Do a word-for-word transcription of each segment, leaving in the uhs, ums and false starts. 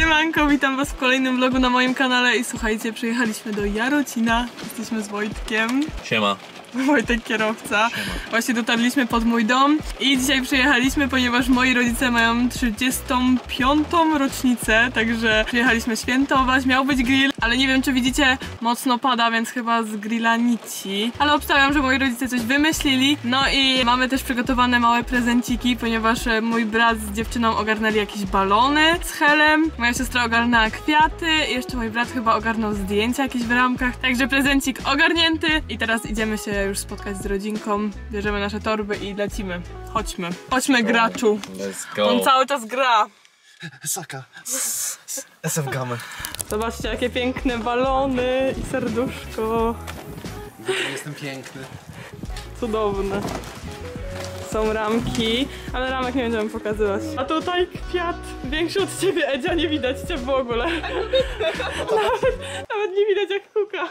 Siemanko, witam was w kolejnym vlogu na moim kanale i słuchajcie, przyjechaliśmy do Jarocina. Jesteśmy z Wojtkiem. Siema. Wojtek kierowca. Siema. Właśnie dotarliśmy pod mój dom i dzisiaj przyjechaliśmy, ponieważ moi rodzice mają trzydziestą piątą rocznicę, także przyjechaliśmy świętować, miał być grill, ale nie wiem czy widzicie, mocno pada, więc chyba z grilla nici. Ale obstawiam, że moi rodzice coś wymyślili. No i mamy też przygotowane małe prezenciki, ponieważ mój brat z dziewczyną ogarnęli jakieś balony z helem, moja siostra ogarnęła kwiaty, jeszcze mój brat chyba ogarnął zdjęcia jakieś w ramkach, także prezencik ogarnięty i teraz idziemy się już spotkać z rodzinką, bierzemy nasze torby i lecimy. Chodźmy. Chodźmy, graczu. Let's go. On cały czas gra. Saka. S F Game. Zobaczcie jakie piękne balony i serduszko. Jestem piękny. Cudowne. Są ramki, ale ramek nie będziemy pokazywać. A tutaj kwiat większy od ciebie, Edzia, nie widać cię w ogóle. Nawet, nawet nie widać jak kuka.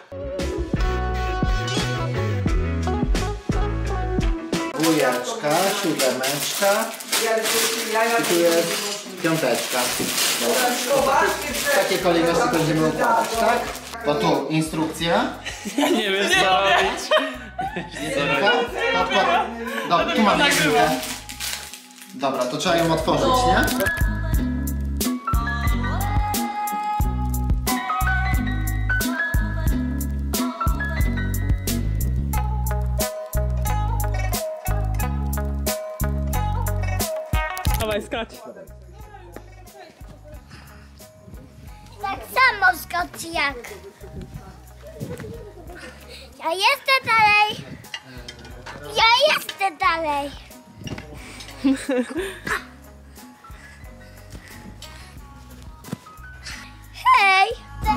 Dwójeczka, siódemeczka i tu jest piąteczka. W takiej kolejności będziemy układać, tak? To tu instrukcja. Ja nie wiem co robić. Dobra, tu mamy instrukcję. Dobra, to trzeba ją otworzyć, nie? Dawaj, skacz. Tak samo skocz jak. Ja jestem dalej. Ja jestem dalej. Hej.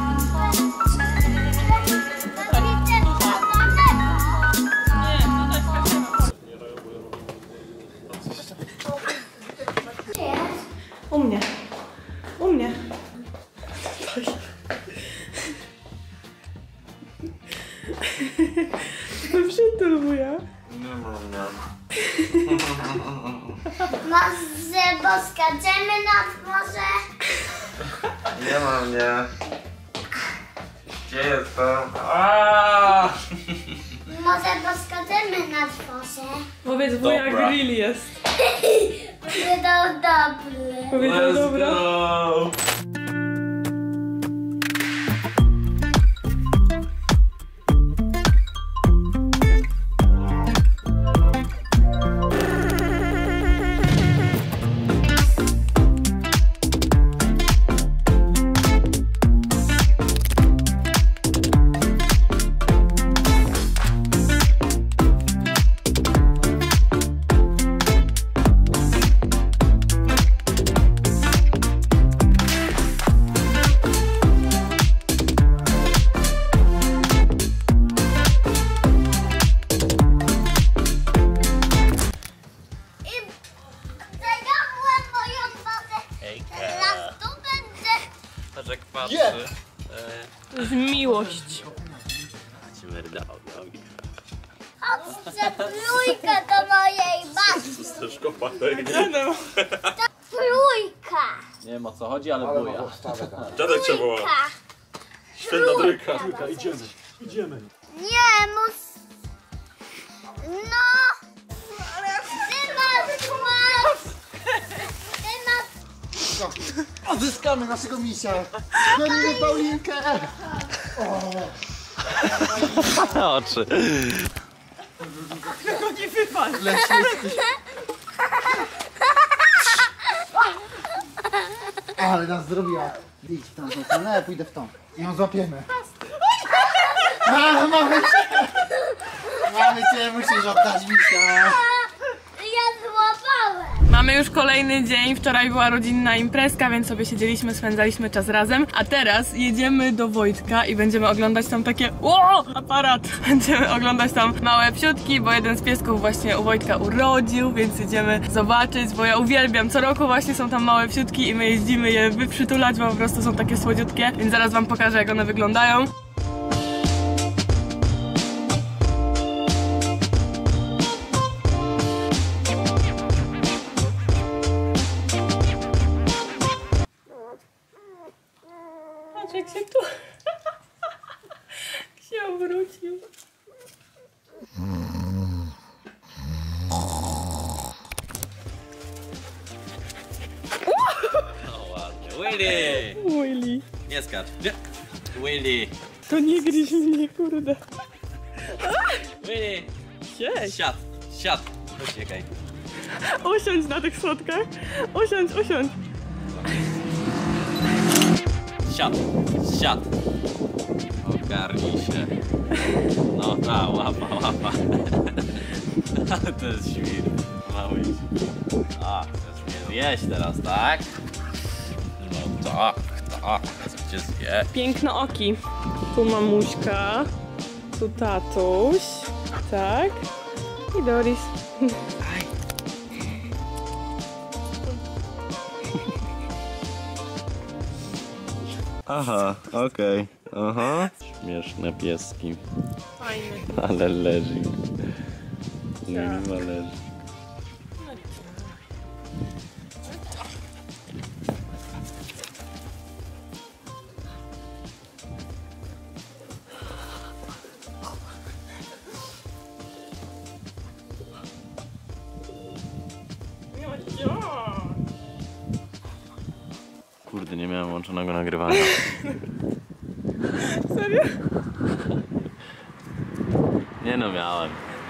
U mnie. U mnie. Przytul wuja. Może poskaczemy nad morze? Nie ma mnie. Gdzie jestem? Aaaa! Może poskaczemy nad morze? Powiedz wuja, Dobra. grill jest. Powiedział dobry. Powiedział Let's dobra. go! Patrz jak patrzy. Yeah. To jest miłość. Chodźcie trójkę do mojej babci. Chcesz kopatek? No. Trójka. Nie wiem o co chodzi, ale buja. Dziadek cię woła. Trójka. Święta trójka. Trójka, idziemy. Idziemy. Nie, mus... No. Ty masz kłas. Ty masz... Odzyskamy naszego misia. Gonimy Paulinkę. Oczy. Tylko nie wypadł. Ale nas zrobiła. Idź w tą stronę, ja pójdę w tą. I ją złapiemy. A, mamy cię! Mamy cię, musisz oddać misia. Ja złapałem. Mamy już kolejny dzień, wczoraj była rodzinna imprezka, więc sobie siedzieliśmy, spędzaliśmy czas razem. A teraz jedziemy do Wojtka i będziemy oglądać tam takie... O! Aparat! Będziemy oglądać tam małe psiutki, bo jeden z piesków właśnie u Wojtka urodził, więc jedziemy zobaczyć, bo ja uwielbiam. Co roku właśnie są tam małe psiutki i my jeździmy je wyprzytulać, bo po prostu są takie słodziutkie, więc zaraz wam pokażę jak one wyglądają. Patrz jak się tu... się obrócił. No ładnie. Willy! Willy. Nie skacz. Nie. Willy! To nie gryź mnie, kurde. Willy! Cześć. Siad! Siad! Uciekaj. Usiądź na tych schodkach. Usiądź, usiądź. Siad! Siad! Ogarnij się. No ta, łapa, łapa. To jest świr. Mały świr. A, chcesz mnie zjeść teraz, tak? No tak, tak. Chcę cię zjeść. Pięknooki. Tu mamuśka. Tu tatuś. Tak. I Doris. Aha, okej. Okay. Aha. Śmieszne pieski. Fajny. Ale leży. Chyba leży. Kurde, nie miałem włączonego nagrywania. Serio? Nie no, miałem.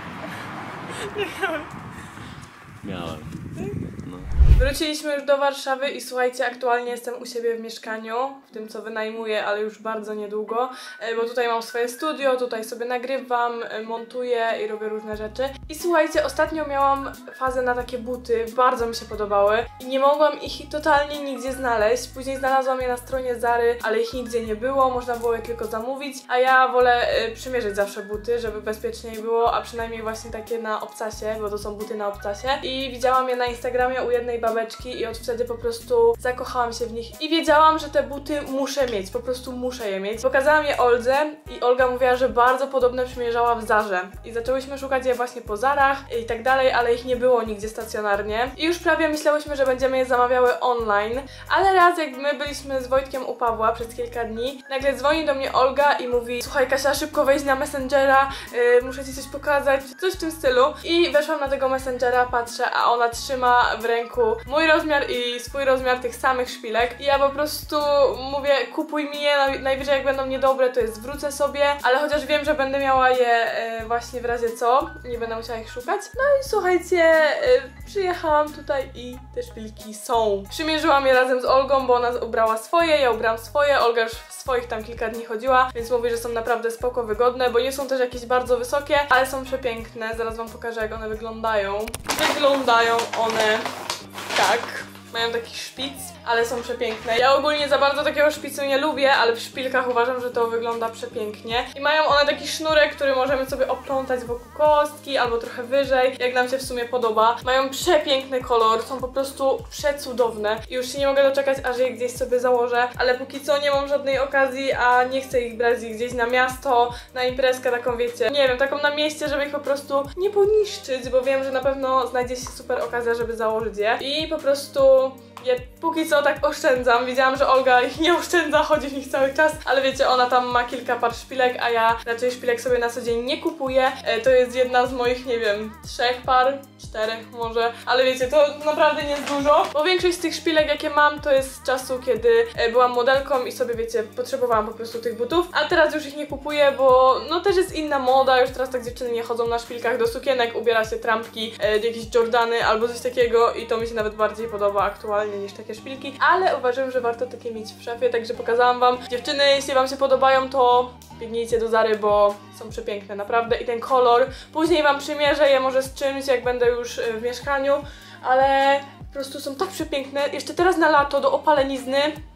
Miałem. No. Wróciliśmy już do Warszawy i słuchajcie, aktualnie jestem u siebie w mieszkaniu, w tym co wynajmuję, ale już bardzo niedługo, bo tutaj mam swoje studio, tutaj sobie nagrywam, montuję i robię różne rzeczy. I słuchajcie, ostatnio miałam fazę na takie buty, bardzo mi się podobały i nie mogłam ich totalnie nigdzie znaleźć. Później znalazłam je na stronie Zary, ale ich nigdzie nie było, można było je tylko zamówić, a ja wolę y, przymierzyć zawsze buty, żeby bezpieczniej było, a przynajmniej właśnie takie na obcasie, bo to są buty na obcasie. I widziałam je na Instagramie u jednej babeczki i od wtedy po prostu zakochałam się w nich i wiedziałam, że te buty muszę mieć, po prostu muszę je mieć. Pokazałam je Oldze i Olga mówiła, że bardzo podobne przymierzała w Zarze i zaczęłyśmy szukać je właśnie po Zarach i tak dalej, ale ich nie było nigdzie stacjonarnie i już prawie myślałyśmy, że będziemy je zamawiały online, ale raz jak my byliśmy z Wojtkiem u Pawła przez kilka dni, nagle dzwoni do mnie Olga i mówi: słuchaj Kasia, szybko wejdź na Messengera, yy, muszę ci coś pokazać, coś w tym stylu. I weszłam na tego Messengera, patrzę, a ona trzyma w ręku mój rozmiar i swój rozmiar tych samych szpilek i ja po prostu mówię: kupuj mi je, najwyżej jak będą niedobre to je zwrócę sobie, ale chociaż wiem, że będę miała je e, właśnie w razie co, nie będę musiała ich szukać. No i słuchajcie, e, przyjechałam tutaj i te szpilki są. Przymierzyłam je razem z Olgą, bo ona ubrała swoje, ja ubrałam swoje, Olga już w swoich tam kilka dni chodziła, więc mówi, że są naprawdę spoko wygodne, bo nie są też jakieś bardzo wysokie, ale są przepiękne. Zaraz wam pokażę, jak one wyglądają. Wyglądają one tak. Mają taki szpic, ale są przepiękne. Ja ogólnie za bardzo takiego szpicu nie lubię, ale w szpilkach uważam, że to wygląda przepięknie. I mają one taki sznurek, który możemy sobie oplątać wokół kostki albo trochę wyżej, jak nam się w sumie podoba. Mają przepiękny kolor, są po prostu przecudowne. I już się nie mogę doczekać, aż je gdzieś sobie założę, ale póki co nie mam żadnej okazji, a nie chcę ich brać gdzieś na miasto, na imprezkę taką, wiecie, nie wiem, taką na mieście, żeby ich po prostu nie poniszczyć, bo wiem, że na pewno znajdzie się super okazja, żeby założyć je. I po prostu ja póki co tak oszczędzam. Widziałam, że Olga ich nie oszczędza, chodzi w nich cały czas, ale wiecie, ona tam ma kilka par szpilek, a ja raczej szpilek sobie na co dzień nie kupuję. E, to jest jedna z moich, nie wiem, trzech par, czterech może, ale wiecie, to naprawdę nie jest dużo, bo większość z tych szpilek, jakie mam, to jest z czasu, kiedy e, byłam modelką i sobie, wiecie, potrzebowałam po prostu tych butów, a teraz już ich nie kupuję, bo no też jest inna moda, już teraz tak dziewczyny nie chodzą na szpilkach do sukienek, ubiera się trampki, e, jakieś Jordany albo coś takiego i to mi się nawet bardziej podoba aktualnie niż takie szpilki, ale uważam, że warto takie mieć w szafie, także pokazałam wam. Dziewczyny, jeśli wam się podobają, to biegnijcie do Zary, bo są przepiękne, naprawdę. I ten kolor, później wam przymierzę je może z czymś, jak będę już w mieszkaniu, ale po prostu są tak przepiękne. Jeszcze teraz na lato, do opalenizny.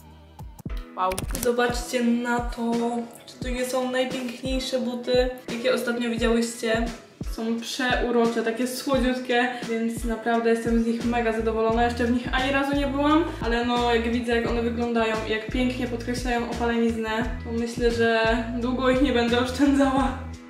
Wow. Zobaczcie na to, czy to nie są najpiękniejsze buty, jakie ostatnio widziałyście. Są przeurocze, takie słodziutkie, więc naprawdę jestem z nich mega zadowolona. Jeszcze w nich ani razu nie byłam, ale no jak widzę, jak one wyglądają i jak pięknie podkreślają opaleniznę, to myślę, że długo ich nie będę oszczędzała.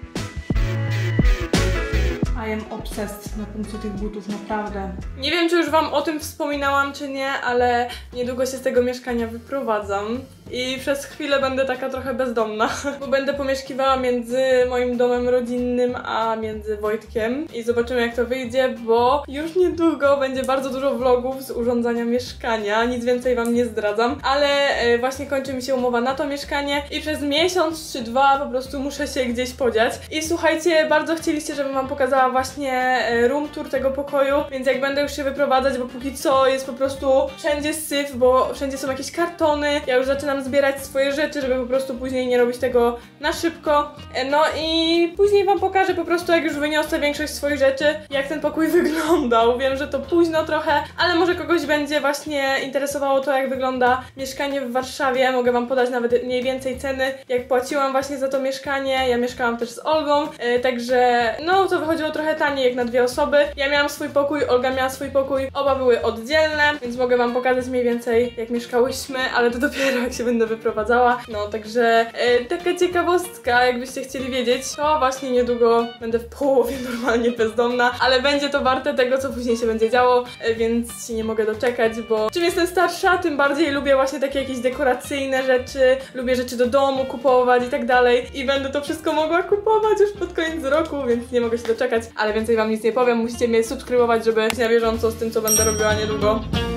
I am obsessed na punkcie tych butów, naprawdę. Nie wiem, czy już wam o tym wspominałam, czy nie, ale niedługo się z tego mieszkania wyprowadzam i przez chwilę będę taka trochę bezdomna, bo będę pomieszkiwała między moim domem rodzinnym a między Wojtkiem i zobaczymy jak to wyjdzie, bo już niedługo będzie bardzo dużo vlogów z urządzania mieszkania, nic więcej wam nie zdradzam, ale e, właśnie kończy mi się umowa na to mieszkanie i przez miesiąc czy dwa po prostu muszę się gdzieś podziać. I słuchajcie, bardzo chcieliście, żebym wam pokazała właśnie e, room tour tego pokoju, więc jak będę już się wyprowadzać, bo póki co jest po prostu wszędzie syf, bo wszędzie są jakieś kartony, ja już zaczynam zbierać swoje rzeczy, żeby po prostu później nie robić tego na szybko. E, no i później wam pokażę po prostu, jak już wyniosę większość swoich rzeczy, jak ten pokój wyglądał. Wiem, że to późno trochę, ale może kogoś będzie właśnie interesowało to, jak wygląda mieszkanie w Warszawie. Mogę wam podać nawet mniej więcej ceny, jak płaciłam właśnie za to mieszkanie. Ja mieszkałam też z Olgą, yy, także no to wychodziło trochę taniej jak na dwie osoby. Ja miałam swój pokój, Olga miała swój pokój, oba były oddzielne, więc mogę wam pokazać mniej więcej, jak mieszkałyśmy, ale to dopiero jak się będę wyprowadzała. No także yy, taka ciekawostka, jakbyście chcieli wiedzieć, to właśnie niedługo będę w połowie normalnie bezdomna, ale będzie to warte tego, co później się będzie działo, więc się nie mogę doczekać, bo czym jestem starsza, tym bardziej lubię właśnie takie jakieś dekoracyjne rzeczy, lubię rzeczy do domu kupować i tak dalej i będę to wszystko mogła kupować już pod koniec roku, więc nie mogę się doczekać, ale więcej wam nic nie powiem, musicie mnie subskrybować, żeby być na bieżąco z tym, co będę robiła niedługo.